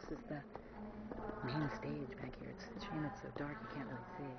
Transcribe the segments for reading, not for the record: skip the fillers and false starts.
This is the main stage back here. It's a shame it's so dark you can't really see.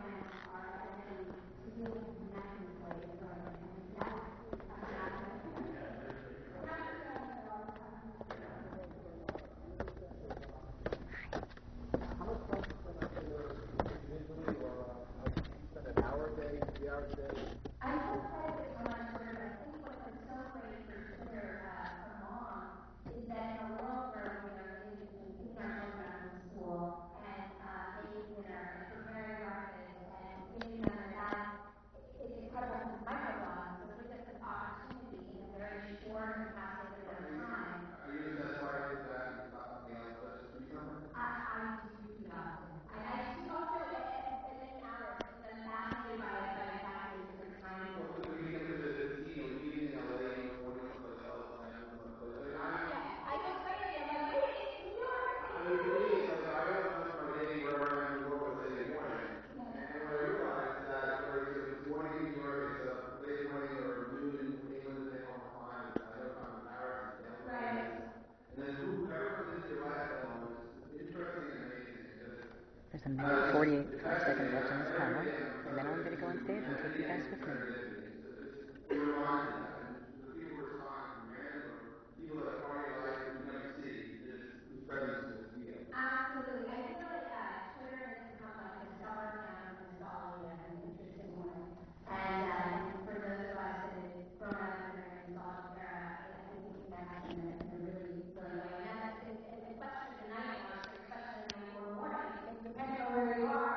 There's a minute 45 seconds left on this panel, and then I'm going to go on stage and take you guys with me. Absolutely. I feel like Twitter has become like a summer camp for nostalgia in an interesting way. And for those of us that have grown up in a very nostalgic era, I think we connect in a really brilliant way. And that's the question tonight, or the question tonight or morning, depending on where you are.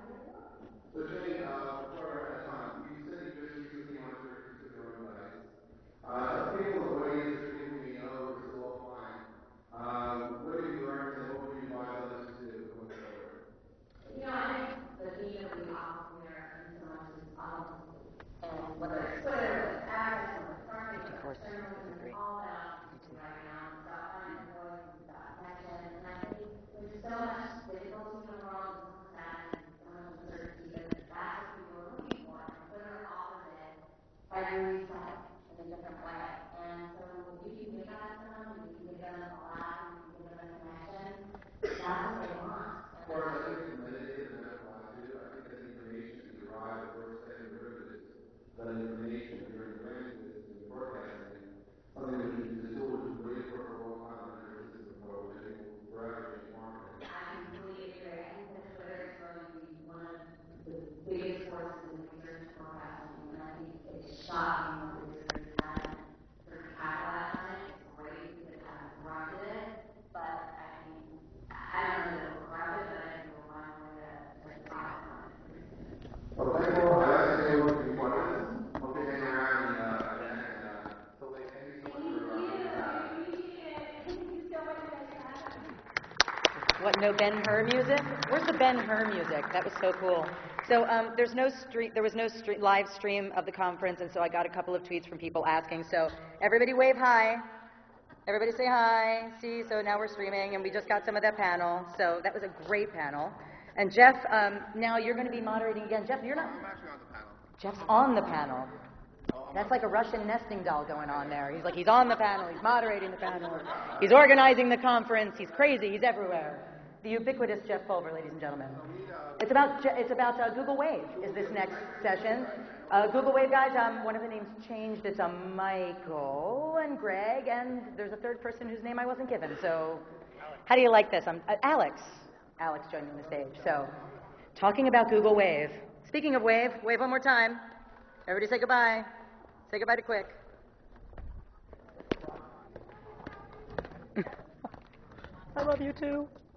So Jane, before I have time, you said you just recently came on to with your own device. Some people in the audience or people you may know who are still offline, what have you learned and what would you advise others to do going forward? You know, I think the theme that we often hear in so much is authenticity. And whether it's Twitter, whether it's ads, whether it's marketing, whether it's journalism, it's all about authenticity right now. It's about finding a voice, it's about connection. And I think there's so much difficulty in the world, and so much sadness, and so much uncertainty that that's what people are looking for. And Twitter offers it every second in a different way. And so if you can give that to them, if you can give them a laugh, if you can give them a connection, that's what they want. Of course, I think it's meditative and that's why I do. I think that the information that you arrive at first second derivatives, that information that you're interacting with in broadcasting, something that you can do which is great for a long time and never existed before, which I think will forever change marketing. I completely agree. I think that Twitter is going to be one of the biggest forces in research forecasting, and I think it's shocking what researchers haven't sort of capitalized on it. It's great that they haven't corrupted it, but I mean, I don't know that it will corrupt it, but I think we'll find a way to profit from it. Well, thank you. I'd like to say a few questions. Hope you hang around and so thank you so much for Thank you so much for having me. What, no Ben-Hur music? Where's the Ben-Hur music? That was so cool. So there was no live stream of the conference, and so I got a couple of tweets from people asking. So everybody wave hi. Everybody say hi. See, so now we're streaming, and we just got some of that panel. So that was a great panel. And Jeff, now you're going to be moderating again. Jeff, you're not... I'm actually on the panel. Jeff's on the panel. That's like a Russian nesting doll going on there. He's on the panel, he's moderating the panel, he's organizing the conference, he's crazy, he's everywhere. The ubiquitous Jeff Pulver, ladies and gentlemen. It's about Google Wave is this next session. Google Wave guys, one of the names changed. It's Michael and Greg, and there's a third person whose name I wasn't given. So how do you like this? Alex. Alex joining the stage. So talking about Google Wave. Speaking of Wave, wave one more time. Everybody say goodbye. Say goodbye to Quick. I love you too.